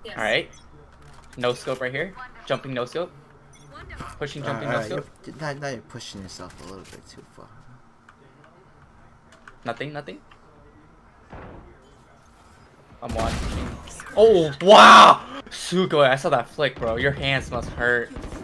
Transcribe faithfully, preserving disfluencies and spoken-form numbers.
All right. No scope right here. Jumping no scope. Pushing, jumping, no scope. Now, now you're pushing yourself a little bit too far. Nothing, nothing. I'm watching. Oh, wow! Sugoi, I saw that flick, bro. Your hands must hurt.